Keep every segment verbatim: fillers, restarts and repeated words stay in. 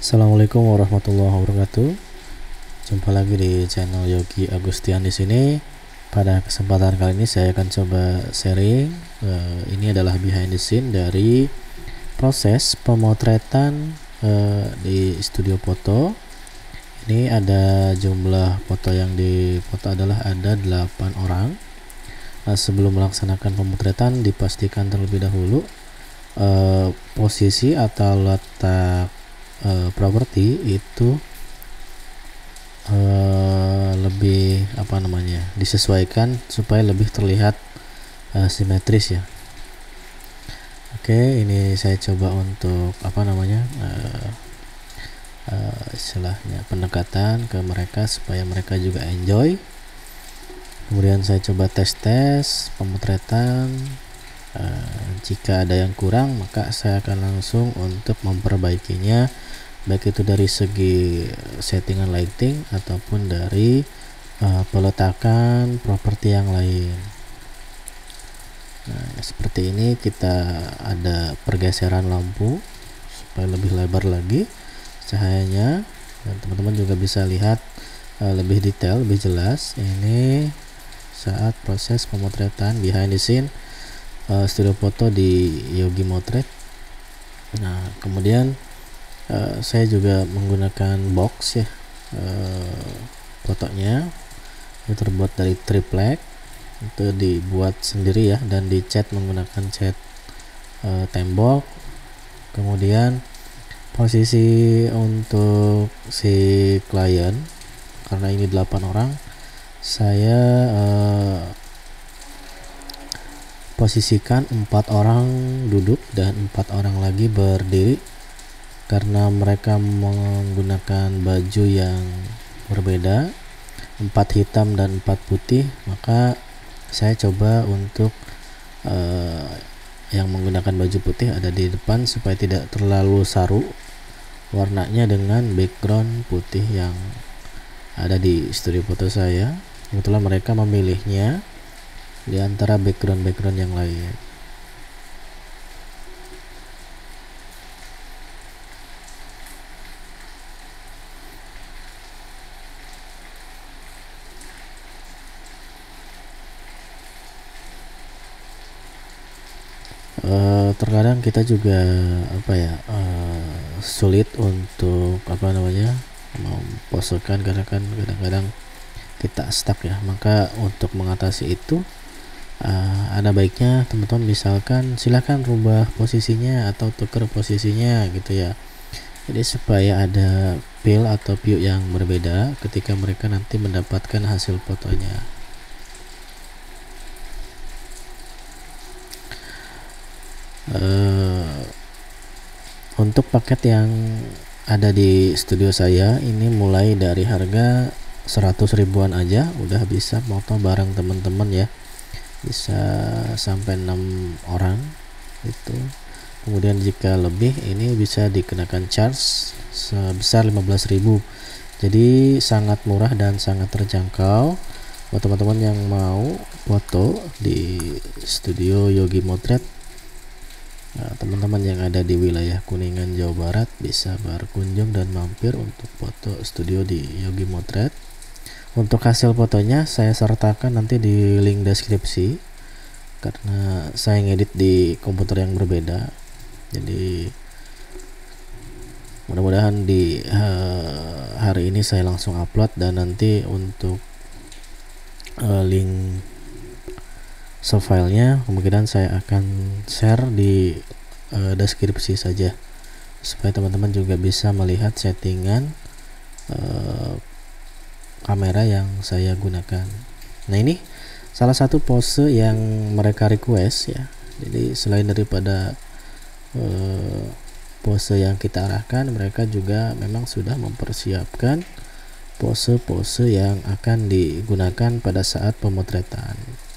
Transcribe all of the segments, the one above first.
Assalamualaikum warahmatullahi wabarakatuh. Jumpa lagi di channel Yogi Agustian di sini. Pada kesempatan kali ini saya akan coba sharing. Uh, ini adalah behind the scene dari proses pemotretan uh, di studio foto. Ini ada jumlah foto yang difoto adalah ada delapan orang. Nah, sebelum melaksanakan pemotretan dipastikan terlebih dahulu uh, posisi atau letak Uh, properti itu uh, lebih apa namanya disesuaikan supaya lebih terlihat uh, simetris ya. Oke, ini saya coba untuk apa namanya uh, uh, istilahnya pendekatan ke mereka supaya mereka juga enjoy. Kemudian saya coba tes-tes pemotretan. Uh, jika ada yang kurang maka saya akan langsung untuk memperbaikinya, baik itu dari segi settingan lighting ataupun dari uh, peletakan properti yang lain. Nah, seperti ini kita ada pergeseran lampu supaya lebih lebar lagi cahayanya, dan teman-teman juga bisa lihat uh, lebih detail, lebih jelas ini saat proses pemotretan behind the scene Uh, studio foto di Yogi Motret. Nah, kemudian uh, saya juga menggunakan box ya, uh, fotonya ini terbuat dari triplek, itu dibuat sendiri ya dan dicat menggunakan cat uh, tembok. Kemudian posisi untuk si klien, karena ini delapan orang, saya uh, posisikan empat orang duduk dan empat orang lagi berdiri karena mereka menggunakan baju yang berbeda, empat hitam dan empat putih. Maka saya coba untuk uh, yang menggunakan baju putih ada di depan supaya tidak terlalu saru warnanya dengan background putih yang ada di studio foto saya. Kebetulan mereka memilihnya di antara background-background yang lain. Uh, terkadang kita juga apa ya uh, sulit untuk apa namanya memposekan karena kan kadang-kadang kita stuck ya. Maka untuk mengatasi itu Uh, ada baiknya teman-teman misalkan silahkan rubah posisinya atau tukar posisinya gitu ya, jadi supaya ada feel atau view yang berbeda ketika mereka nanti mendapatkan hasil fotonya. Uh, untuk paket yang ada di studio saya ini mulai dari harga seratus ribuan aja udah bisa foto bareng teman-teman ya, bisa sampai enam orang itu. Kemudian jika lebih ini bisa dikenakan charge sebesar lima belas ribu, jadi sangat murah dan sangat terjangkau buat teman-teman yang mau foto di studio Yogi Motret. Nah, teman-teman yang ada di wilayah Kuningan Jawa Barat bisa berkunjung dan mampir untuk foto studio di Yogi Motret. Untuk hasil fotonya saya sertakan nanti di link deskripsi karena saya ngedit di komputer yang berbeda. Jadi mudah-mudahan di uh, hari ini saya langsung upload, dan nanti untuk uh, link soft-filenya kemungkinan saya akan share di uh, deskripsi saja supaya teman-teman juga bisa melihat settingan uh, kamera yang saya gunakan. Nah, ini salah satu pose yang mereka request ya. Jadi selain daripada uh, pose yang kita arahkan, mereka juga memang sudah mempersiapkan pose-pose yang akan digunakan pada saat pemotretan.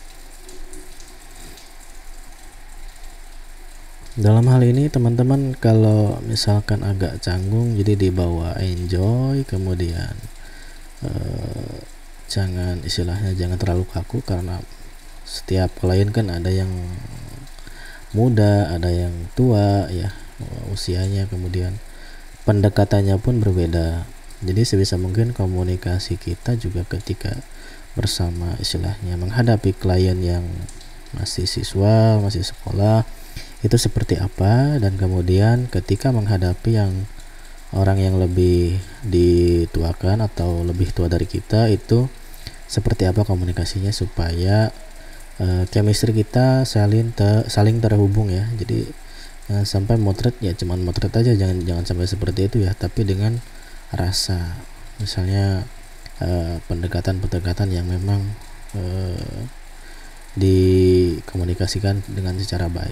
Dalam hal ini teman-teman kalau misalkan agak canggung, jadi dibawa enjoy, kemudian Uh, jangan istilahnya jangan terlalu kaku karena setiap klien kan ada yang muda, ada yang tua ya usianya, kemudian pendekatannya pun berbeda. Jadi sebisa mungkin komunikasi kita juga ketika bersama istilahnya menghadapi klien yang masih siswa, masih sekolah, itu seperti apa, dan kemudian ketika menghadapi yang orang yang lebih dituakan atau lebih tua dari kita, itu seperti apa komunikasinya supaya uh, chemistry kita saling te, saling terhubung ya. Jadi uh, sampai motret ya cuman motret aja, jangan jangan sampai seperti itu ya, tapi dengan rasa, misalnya uh, pendekatan-pendekatan yang memang uh, dikomunikasikan dengan secara baik.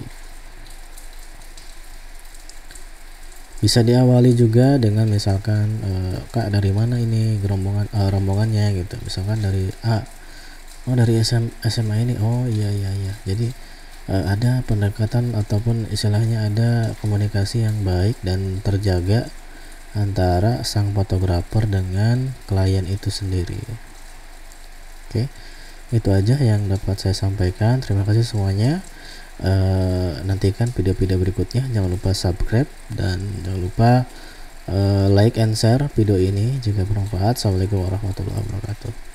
Bisa diawali juga dengan misalkan uh, Kak, dari mana ini rombongan uh, rombongannya gitu, misalkan dari A. Oh, dari S M, S M A ini. Oh iya iya iya. Jadi uh, ada pendekatan ataupun istilahnya ada komunikasi yang baik dan terjaga antara sang fotografer dengan klien itu sendiri. Oke, itu aja yang dapat saya sampaikan. Terima kasih semuanya. Uh, nantikan video-video berikutnya. Jangan lupa subscribe dan jangan lupa uh, like and share video ini jika bermanfaat. Assalamualaikum warahmatullahi wabarakatuh.